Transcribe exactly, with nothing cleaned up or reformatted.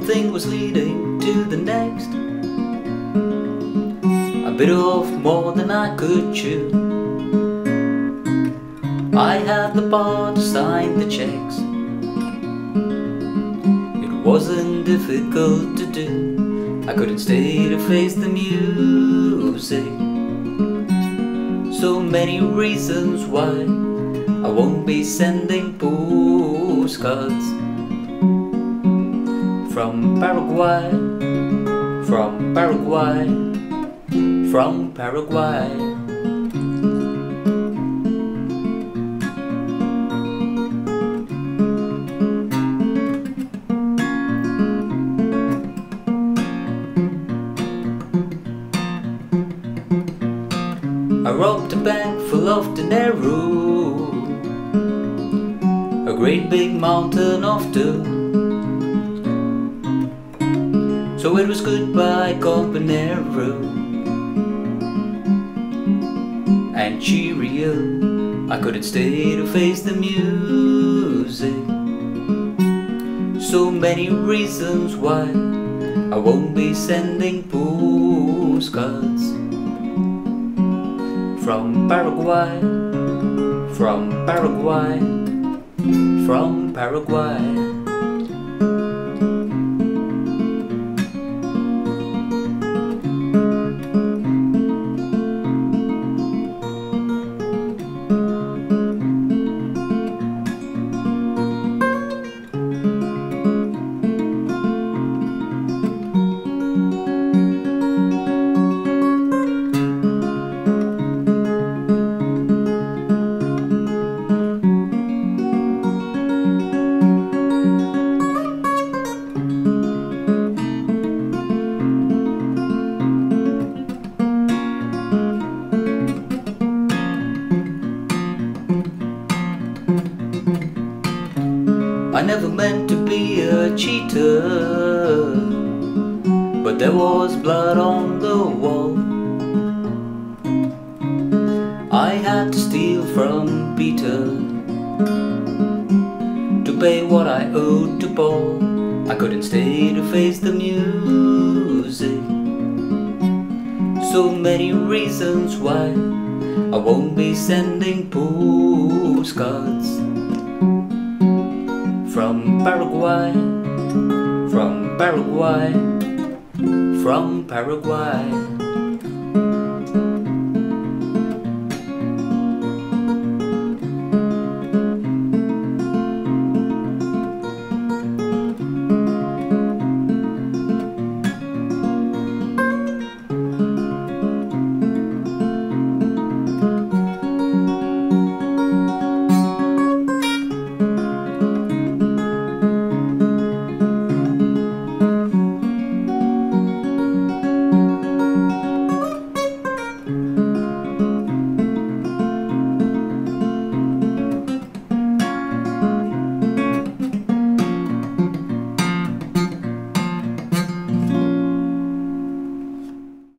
thing was leading to the next. I bit off more than I could chew. I had the power to sign the checks. It wasn't difficult to do. I couldn't stay to face the music. So many reasons why I won't be sending postcards from Paraguay, from Paraguay, from Paraguay. I robbed a bank full of dinero, a great big mountain of dough. So it was goodbye compañero and cheerio. I couldn't stay to face the music. So many reasons why I won't be sending postcards from Paraguay, from Paraguay, from Paraguay. I never meant to be a cheater, but there was blood on the wall. I had to steal from Peter to pay what I owed to Paul. I couldn't stay to face the music. So many reasons why I won't be sending postcards from Paraguay, from Paraguay, from Paraguay.